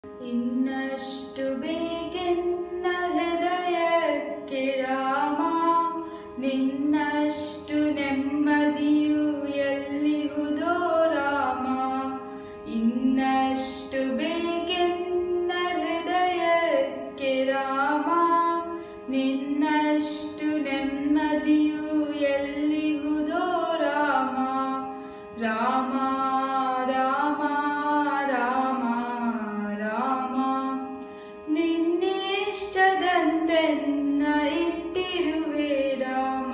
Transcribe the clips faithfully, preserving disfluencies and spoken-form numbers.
ಇನ್ನಷ್ಟು ಬೇಕೆನ್ನ ಹೃದಯಕ್ಕೆ ರಾಮ, ನಿನ್ನಷ್ಟು ನೆಮ್ಮದಿಯು ಎಲ್ಲಿಹುದೋ ರಾಮ. ಇನ್ನಷ್ಟು ಬೇಕೆನ್ನ ಹೃದಯಕ್ಕೆ ರಾಮ, ನಿನ್ನಷ್ಟು ನೆಮ್ಮದಿಯು ಎಲ್ಲಿಹುದೋ ರಾಮ. ರಾಮ ರಾಮ ರಾಮ ರಾಮ, ನಿನ್ನಿಷ್ಟದಂತೆನ್ನ ಇಟ್ಟಿರುವೆ ರಾಮ.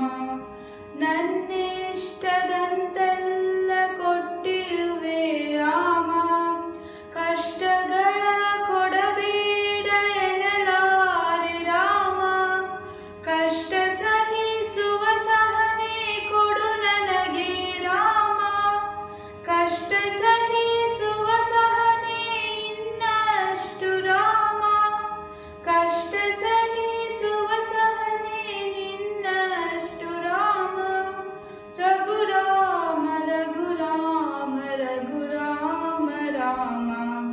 ನನ್ನಿಷ್ಟದಂತೆಲ್ಲ ಕೊಟ್ಟಿರುವೆ ರಾಮ. ಕಷ್ಟಗಳ ಕೊಡಬೇಡ ಎನ್ನಲಾರೆ ರಾಮ. ಕಷ್ಟ ಸಹಿಸುವ ಸಹನೆ ಕೊಡು ನನಗೆ ರಾಮ. ಕಷ್ಟ ಸಹಿಸುವ ಸಹನೆ ಇನ್ನಷ್ಟು ರಾಮ. ಕಷ್ಟ ಸಹಿಸುವ ಸಹನೆ ನಿನ್ನಷ್ಟು ರಾಮ. ರಘುರಾಮ ರಘುರಾಮ ರಘುರಾಮ ರಾಮ,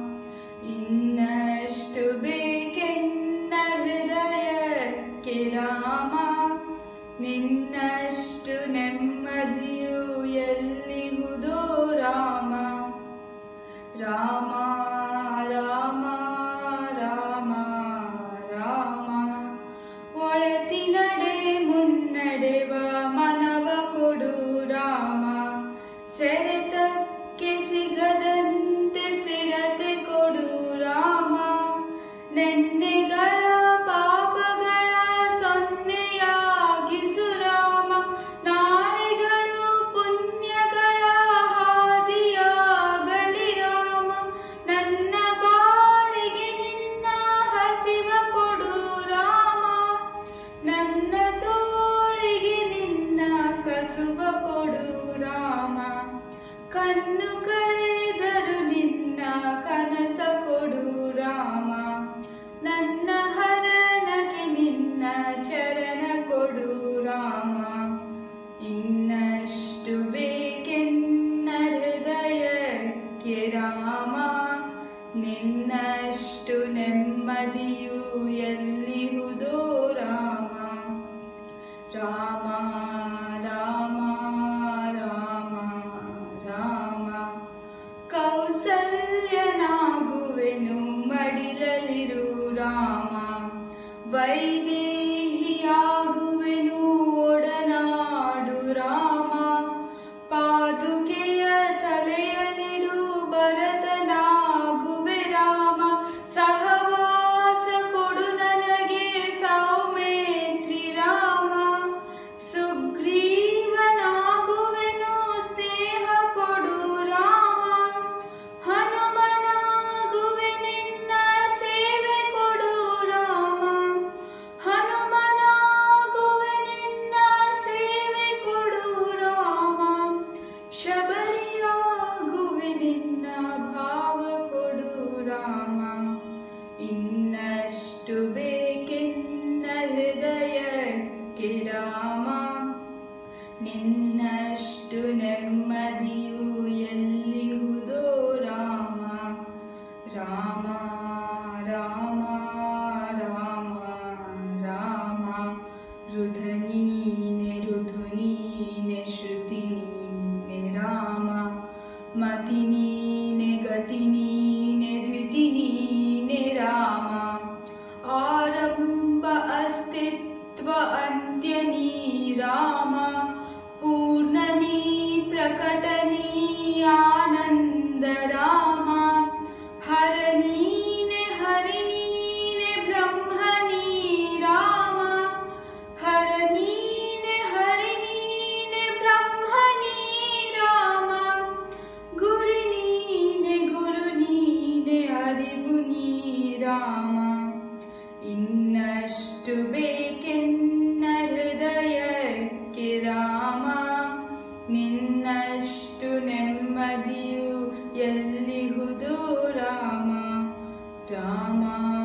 ಇನ್ನಷ್ಟು ಬೇಕೆನ್ನ ಹೃದಯಕ್ಕೆ ರಾಮ. ನಿನ್ನಷ್ಟು ನೆಮ್ಮದಿಯು ಎಲ್ಲಿಹುದೋ ರಾಮ. ರಾಮ ರಾಮ ರಾಮ ರಾಮ, ಒಳತಿನಡೆ ಮುನ್ನಡೆವ ಮನವ ಕೊಡು ರಾಮ. ಸೆರೆತಕ್ಕೆ ಸಿಗದಂತೆ ಸ್ಥಿರತೆ ಕೊಡು ರಾಮ. ನೆನ್ನೆಗಳ ಪಾಪಗಳ ಸೊನ್ನೆಯಾಗಿಸು ರಾಮ. ನಾಳೆಗಳು ಪುಣ್ಯಗಳ ಹಾದಿಯಾಗಲಿ ರಾಮ. ನನ್ನ ಬಾಳಿಗೆ ನಿನ್ನ ಹಸಿವ ಕೊಡು ರಾಮ. ನನ್ನ ತೋಳಿಗೆ ನಿನ್ನ ಕಸುವ ಕೊಡು ರಾಮ. ಕಣ್ಣು ಕಳೆದರು ನಿನ್ನ ಕನಸ ಕೊಡು ರಾಮ. ನನ್ನ ಹರನಕ್ಕೆ ನಿನ್ನ ಚರಣ ಕೊಡು ರಾಮ. ಇನ್ನಷ್ಟು ಬೇಕೆನ್ನ ಹೃದಯಕ್ಕೆ ರಾಮ. ನಿನ್ನಷ್ಟು ನೆಮ್ಮದಿಯು ಎಲ್ಲಿಹುದೋ ರಾಮ. ರಾಮ ರಾಮ ರಾಮ ರಾಮ, ಕೌಸಲ್ಯನಾಗುವೆನು ಮಡಿಲಲಿರು ರಾಮ. ವೈದೇಹಿಯಾಗುವೆನು ಒಡನಾಡು ರಾಮ. ಪಾದುಕೆಯ ತಲೆಯಲಿಡು ಭರತನಾಗುವೆ ರಾಮ. ಸಹವಾಸ ಕೊಡು ನನಗೆ ಸೌಮೇತ್ರಿ ರಾಮ. ಸುಗ್ರೀವನಾಗುವೆನು ಸ್ನೇಹ ಕೊಡು ರಾಮ. ಹನುಮನಾಗುವೆ ನಿನ್ನ ಸೇವೆ ಕೊಡು ರಾಮ. ಹನುಮನಾಗುವೆ ನಿನ್ನ ಸೇವೆ ಕೊಡು ರಾಮ. ಶಬರಿಯಾಗುವೆ ನಿನ್ನ ಭಾವ ಕೊಡು ರಾಮ. ಇನ್ನಷ್ಟು ಬೇಕೆನ್ನ ಹೃದಯಕ್ಕೆ ರಾಮ. ನಿನ್ನಷ್ಟು ನೆಮ್ಮದಿಯು ಎಲ್ಲಿಹುದೋ ರಾಮ. ರಾಮ ರಾಮ ರಾಮ ರಾಮ, ಋಧ ನೀನೆ ಋತು ನೀನೆ ಶ್ರುತಿ ನೀನೆ ರಾಮ. ಮತಿ ನೀನೆ ಗತಿ ನೀನೆ ಧೃತಿ ನೀನೆ ರಾಮ. ಆರಂಭ ಅಸ್ತಿತ್ವ ಅಂತ್ಯ ನೀ ರಾಮ. ಪೂರ್ಣ ನೀ ಪ್ರಕಟ ನೀ ಆನಂದ ರಾಮ. ಹರ ನೀನೆ ಹರಿ ನೀನೆ ಬ್ರಹ್ಮ ನೀ ರಾಮ. ಹರ ನೀನೆ ಹರಿ ನೀನೆ ಬ್ರಹ್ಮ ನೀ ರಾಮ. ಗುರು ನೀನೆ ಗುರು ನೀನೆ ಅರಿವು ನೀ ರಾಮ. ಇನ್ನಷ್ಟು ಬೇಕೆನ್ನ ಹೃದಯಕ್ಕೆ ರಾಮ. ನಿನ್ನಷ್ಟು ನೆಮ್ಮದಿಯು ಎಲ್ಲಿಹುದೋ ರಾಮ. ರಾಮ